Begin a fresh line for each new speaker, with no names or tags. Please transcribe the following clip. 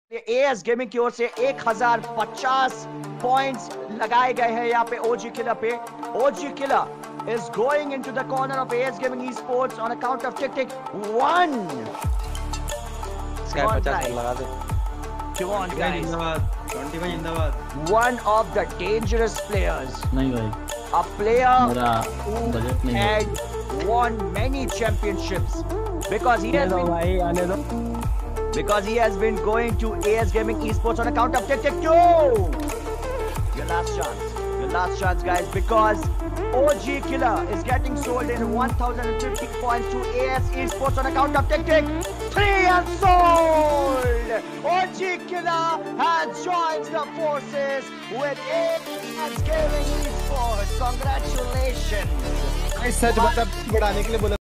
As gaming की ओर से 1050 points लगाए गए हैं यहाँ पे ओजी किलर पे। OG killer is going into the corner of AS Gaming Esports on account of tick 1.
Sky 50 लगा दे।
Come on guys.
जिंदाबाद 25 जिंदाबाद।
One of the dangerous players.
नहीं भाई।
A player
मेरा
who
बजट नहीं
had won many championships because he has been
भाई आने दो।
because he has been going to AS Gaming Esports on account of tick 2. Your last chance guys, because OG Killer is getting sold in 1050 points to AS Esports on account of tick 3 and sold. OG Killer has joined the forces with AS Gaming Esports. Congratulations.
सच बता बढ़ाने के लिए बोला।